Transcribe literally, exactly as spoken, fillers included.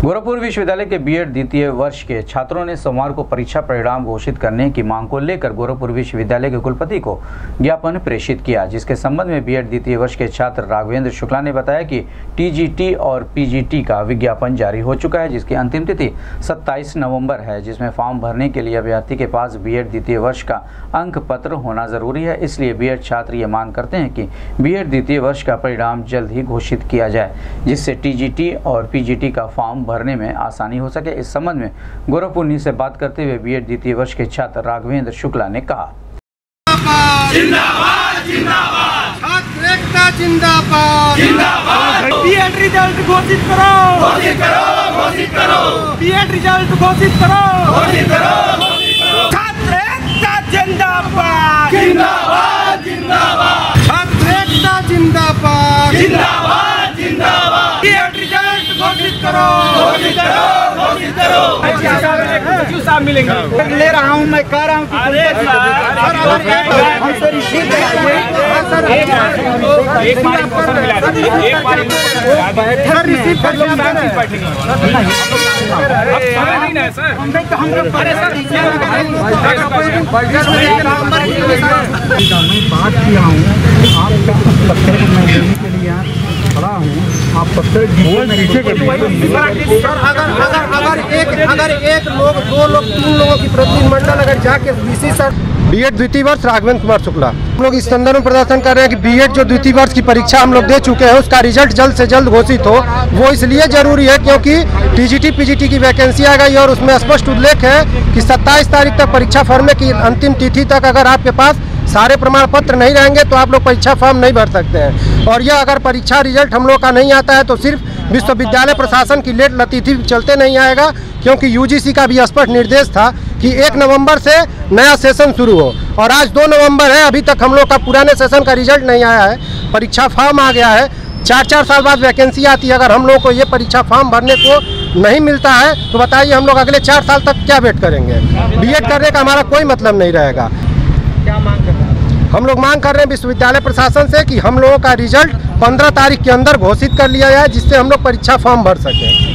गोरखपुर विश्वविद्यालय के बीएड द्वितीय वर्ष के छात्रों ने सोमवार को परीक्षा परिणाम घोषित करने की मांग को लेकर गोरखपुर विश्वविद्यालय के कुलपति को ज्ञापन प्रेषित किया, जिसके संबंध में बीएड द्वितीय वर्ष के छात्र राघवेंद्र शुक्ला ने बताया कि टीजीटी और पीजीटी का विज्ञापन जारी हो चुका है, जिसकी अंतिम तिथि सत्ताईस नवंबर है, जिसमें फॉर्म भरने के लिए अभ्यर्थी के पास बीएड द्वितीय वर्ष का अंक पत्र होना जरूरी है। इसलिए बीएड छात्र ये मांग करते हैं कि बीएड द्वितीय वर्ष का परिणाम जल्द ही घोषित किया जाए, जिससे टीजीटी और पीजीटी का फॉर्म भरने में आसानी हो सके। इस संबंध में गोरखपुर न्यूज़ से बात करते हुए बीएड द्वितीय वर्ष के छात्र राघवेंद्र शुक्ला ने कहा, जिंदाबाद जिंदाबाद छात्र एकता जिंदाबाद जिंदाबाद बीएड रिजल्ट घोषित करो घोषित करो घोषित करो बीएड रिजल्ट घोषित करो घोषित करो छात्र एकता जिंदाबाद जिंदाबाद जिंदाबाद छात्र एकता जिंदाबाद जिंदाबाद जिंदाबाद बीएड रिजल्ट घोषित करो घोषित करो घोषित करो क्यों साहब मिलेंगे ले रहा हूँ मैं कह रहा हूँ एक बार एक बार रिसीव कर लो बात किया हूँ आपका पत्थर को मैं लेने के लिए यहाँ खड़ा हूँ, आप पत्थर अगर अगर अगर एक अगर एक लोग दो लोग तीन लोगों की प्रतिनिधिमंडल अगर जाके बीसी सर बीएड द्वितीय वर्ष राघवेंद्र कुमार शुक्ला हम लोग इस संदर्भ में प्रदर्शन कर रहे हैं कि बीएड जो द्वितीय वर्ष की परीक्षा हम लोग दे चुके हैं उसका रिजल्ट जल्द से जल्द घोषित हो। वो इसलिए जरूरी है क्योंकि टीजीटी पीजीटी की वैकेंसी आ गई और उसमें स्पष्ट उल्लेख है कि सत्ताईस तारीख तक परीक्षा भरने की अंतिम तिथि तक अगर आपके पास सारे प्रमाण पत्र नहीं रहेंगे तो आप लोग परीक्षा फॉर्म नहीं भर सकते हैं। और यह अगर परीक्षा रिजल्ट हम लोग का नहीं आता है तो सिर्फ विश्वविद्यालय प्रशासन की लेट लतीफी चलते नहीं आएगा, क्योंकि यूजीसी का भी स्पष्ट निर्देश था कि एक नवंबर से नया सेशन शुरू हो और आज दो नवंबर है, अभी तक हम लोग का पुराने सेशन का रिजल्ट नहीं आया है, परीक्षा फॉर्म आ गया है। चार चार साल बाद वैकेंसी आती है, अगर हम लोग को ये परीक्षा फॉर्म भरने को नहीं मिलता है तो बताइए हम लोग अगले चार साल तक क्या वेट करेंगे। बीएड करने का हमारा कोई मतलब नहीं रहेगा। क्या मांग कर रहे हैं? हम लोग मांग कर रहे हैं विश्वविद्यालय प्रशासन से कि हम लोगों का रिजल्ट पंद्रह तारीख के अंदर घोषित कर लिया जाए, जिससे हम लोग परीक्षा फॉर्म भर सकें।